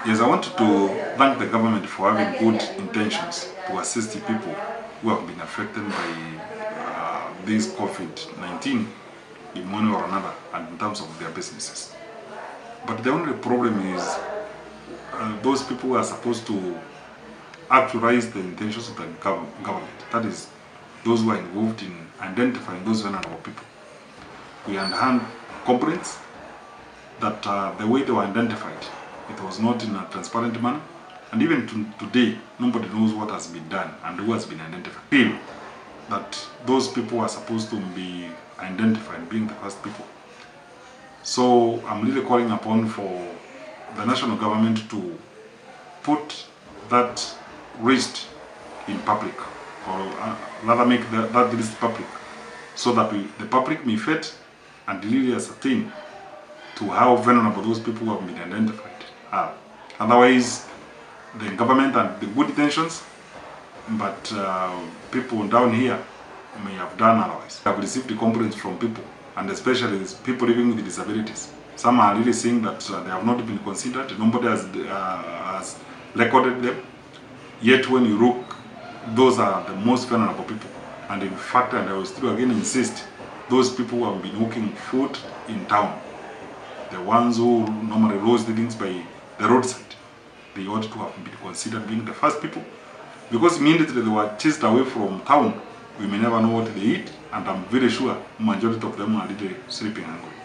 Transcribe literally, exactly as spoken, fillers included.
Yes, I wanted to thank the government for having good intentions to assist the people who have been affected by uh, this COVID nineteen in one way or another, and in terms of their businesses. But the only problem is uh, those people who are supposed to actualize the intentions of the government, that is, those who are involved in identifying those vulnerable people. We understand complaints that uh, the way they were identified, it was not in a transparent manner, and even to today, nobody knows what has been done and who has been identified. Feel that those people are supposed to be identified, being the first people. So I'm really calling upon for the national government to put that list in public, or uh, rather make the, that list public, so that we, the public may fit and really ascertain to how vulnerable those people who have been identified are. Otherwise, the government and the good intentions, but uh, people down here may have done otherwise. I have received the complaints from people, and especially people living with disabilities. Some are really saying that uh, they have not been considered, nobody has, uh, has recorded them. Yet when you look, those are the most vulnerable people. And in fact, and I will still again insist, those people who have been hawking food in town, the ones who normally roast things by the roadside, they ought to have been considered being the first people. Because immediately they were chased away from town, we may never know what they eat, and I'm very sure majority of them are really sleeping hungry.